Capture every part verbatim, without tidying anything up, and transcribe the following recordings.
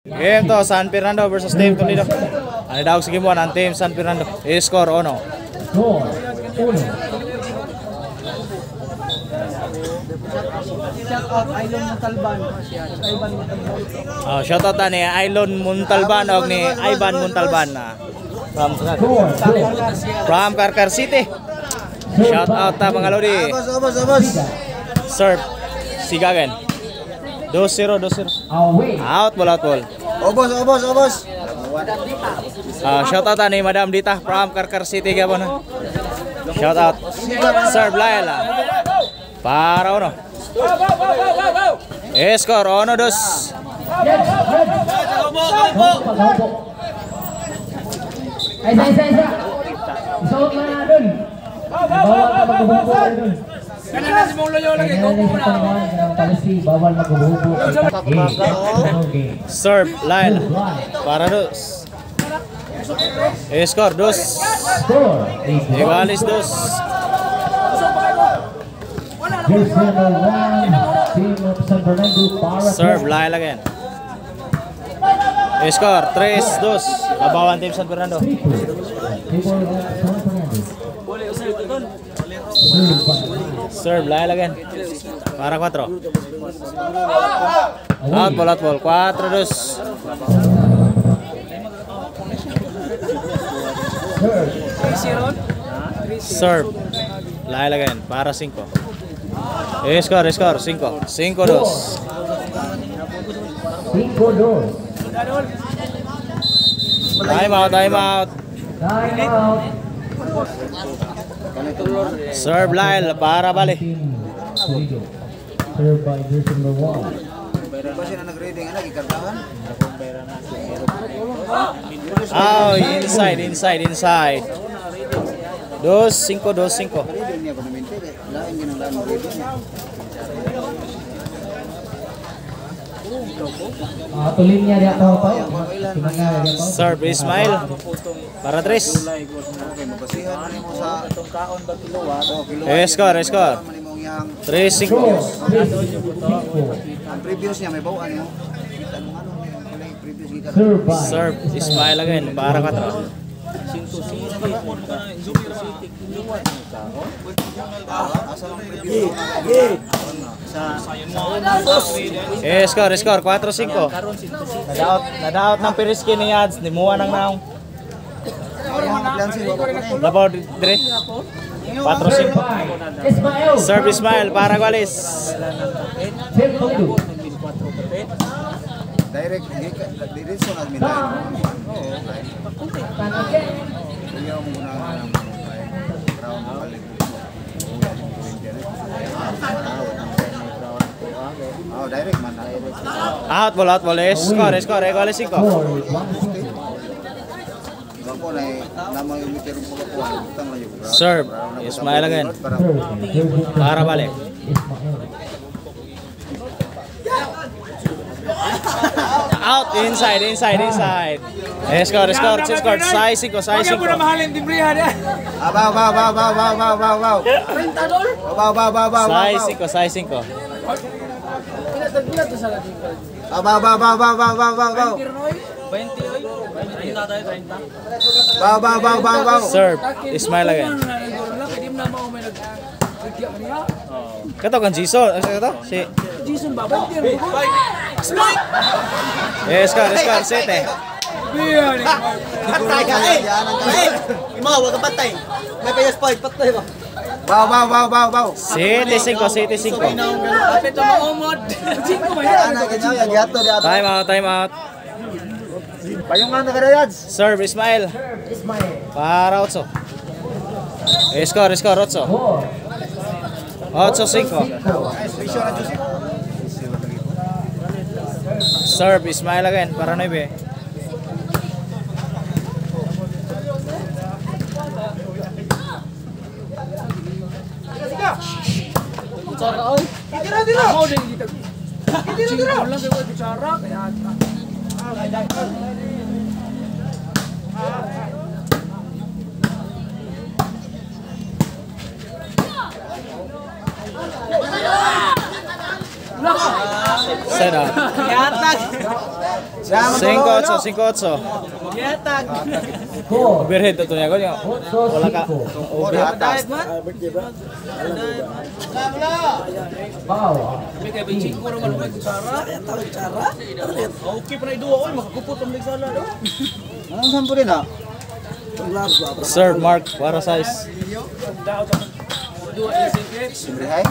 Game to, San Fernando versus Team Toledo. Ano daw sige mo ang Team San Fernando? I-score ono. Score uno. Shout out Ailon Montalban. Ivan Montalban. Oh, shout out ni Ailon Montalban og ni Ivan Montalban na from from Carcar City. Shout out ta mga lodi. Abos, abos, abos. Serve Sigagan. two zero, two zero. Away. Out ball, out ball. Obos, obos, obos. Uh, shout out ni Madam Dita from Carcar City gabon. Shout out. Serve Laila. Para uno. Eh, score uno dos. Ay, isa, isa, isa. Isuot na na dun. Bawal na magbubuko dun. Kanina si Mong Loyo lagi ko po na. Bawal magbubuko. Okay. Serve Laila. Para dos. Eh, score dos. Score. Igualis dos. Here's number one. Team of San Fernando para Serve Laila again. Eh, score three dos. Labawan Team San Fernando. Serve Laila again. Para four. Out ball, out ball. four dos. Serve Laila again. Para five. Eh, score, score five. five dos. Cinco dos. Time out, time out. Time out. Serve Laila para balik. Toledo. Served by version number one. Oh, inside, inside, inside. Dos, cinco, dos, cinco. Ah, tulinnya dia tahu apa? Timangnya dia tahu. Serve Ismail para tres. Eh, score, score. Tres, cinco. Serve Ismail again para cuatro. Eh, score, score, four cinco. Nadaot, nadaot ng Piriski ni Yads, ni Mua ng naong. Labaw dire. four cinco. Serve Ismail para Gualis. Direct diretso na admin. Oh, direct man. Out ball, out ball. Eh, score, score, Gualis cinco. Serve Ismail again. Para balik. Out, inside, inside, inside. Eh, score, score, score. Size cinco, size cinco. Abaw, baw, baw, baw, baw, baw, baw, baw. Baw, baw, baw, baw, Size cinco, size cinco. Baw, baw, baw, baw, baw, baw, baw, baw. Baw, baw, baw, baw, baw. Serve Ismail again. Kato kan Jason, kato si Jason Babay. Eh, score, score, sete. Patay ka eh! Eh! Imaw, huwag kang patay! May payas point, patay ba? Baw, baw, baw, baw, baw. Sete cinco, sete cinco. Kapit na maumod! Time out, time out. Payungan na kada yads. Serve Ismail. Para ocho. Eh, score, score, ocho. Ocho cinco. Serve Ismail again para nueve. Tira, tira. Mau din kita. Tira, tira. Lang kayo bicara kaya. Set up. Yatag! cinco ocho, cinco ocho. Score. Overhead ito niya ko niya. Wala ka. Oh, di atas. Foul. Anong sampo din ah? Serve mark para size. Siyempre hay.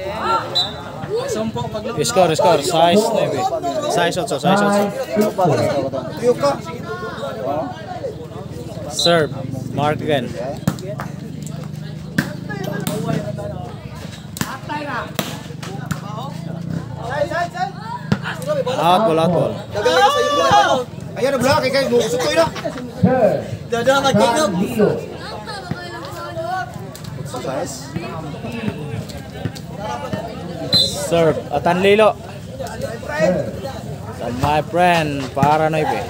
Score, score. Size nine. Size ocho, size ocho. Tuyok ka. Serve. Mark again. Out ball, out ball. Ayan, block kay kay gusto ko ina. Serve. Dadah ka tingog. Lilo. Size. Serve. Atan Lilo. Serve. And my friend, para Noibe.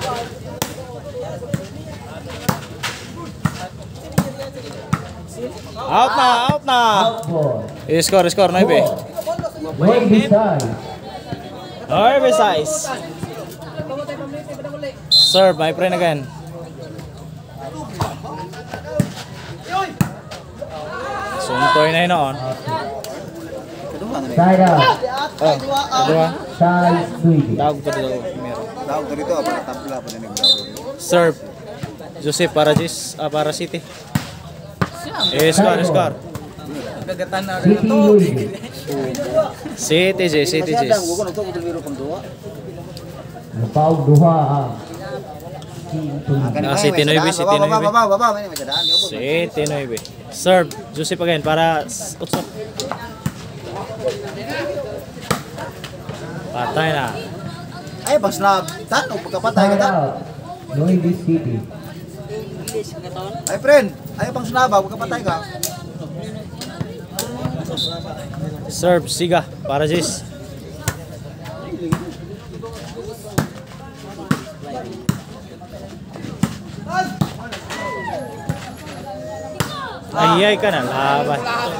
Out na, out na. Out ball. Score, score Noibe. Noibe size. Noibe size. Serve, my friend again. Suntoy na yun on. Side out. Oh, kedua. Size three. Tawag ko dito. Meron. Tawag ko dito para tabla pa din. Serve. Joseph para Gis, ah, para City. Eh, score, score. City Noibe. City Gis, City Gis. Foul duha ang team Ah, City Noibe, City Baba, Noibe. baba, baba, may madadaan. City Noibe. Serve. Joseph again para Utsok. Patay na. Ay, bas na tanong pagkapatay ka Side tan. out. Noibe City. Ay, friend, ay pang sunaba pagkapatay ka. Serve. Siga para Gis. Ayay ka na, laban.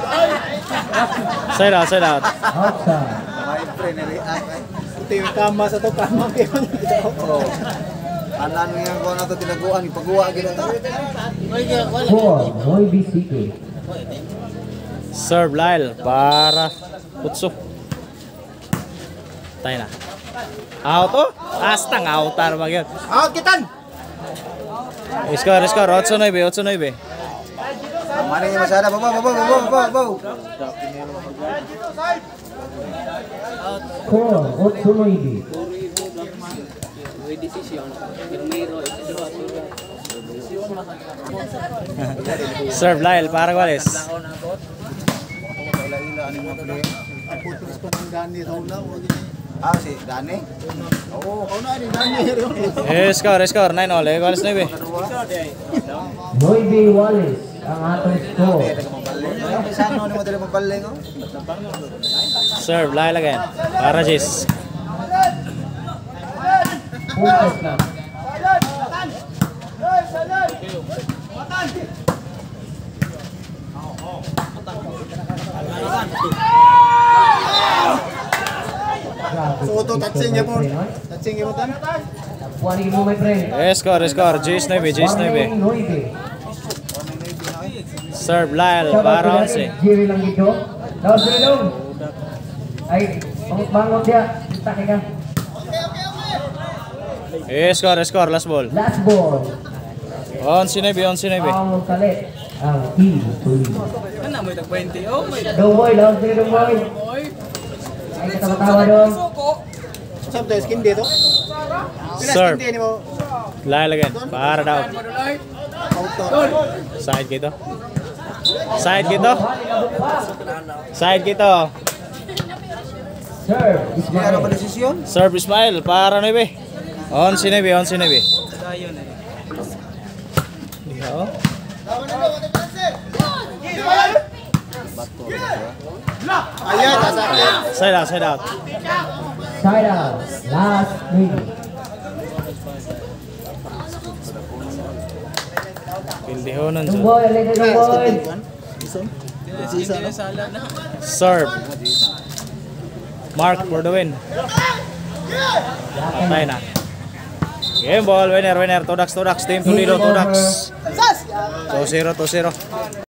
Side out, side out. Outside. Ay, friend, react ay. Ito yung kama sa to kama. Oh. Anan nga ko na to tinaguan, ipaguwa gid ta. Four. Noibe City. Serve Lyle para Utsok. Tayo na. Out oh. Astang outar mag yun. Out kitan. Score, score. Otso Noibe, Otso Noibe. Mana yung masada, baba, baba, baba, baba, baba. Four. Otso Noibe. Serve Lyle para Guales. Ah, si Dani. Oh, kau na ni Dani. Eh, score, score. nine all. Eh, Guales Noibe. Noibe Wallace ang atong score. Sano ni mo dili mabaling oh. Serve Lyle again. Para Gis. Puntos lang. Soto touching ya po. Touching ya mo tan. Puanin mo my friend. Eh, score, score. Gis Noibe, Gis Noibe. Warning Noibe. Serve Lyle Shout out para to Once. Jerry lang dito. Daw sila dong. Ay, bangot dia. Kita ka. Eh, score, score. Last ball. Last ball. Once Noibe, Once Noibe. Ang kalit. Ang team. Ano mo ito twenty? Oh my God. Dong boy, daw sila dong boy. Ay, katawa-tawa dong. Sometimes skin dito. Serve. Lyle again. Para daw. Side gitu. Side gitu. Side gitu. Serve. Ini ano ba Ismail. desisyon? Serve Ismail para Noibe. On si Noibe, on si Noibe. Dihaw. Ayan, tasakin. Side out, side out. Side out. Last minute. Pildihonan Dong siya. boy, alin na dong boy. Serve. Mark for the win. Patay na. Game ball, winner, winner. Tudax, Tudax. Team Toledo, Tudax. two zero, two zero.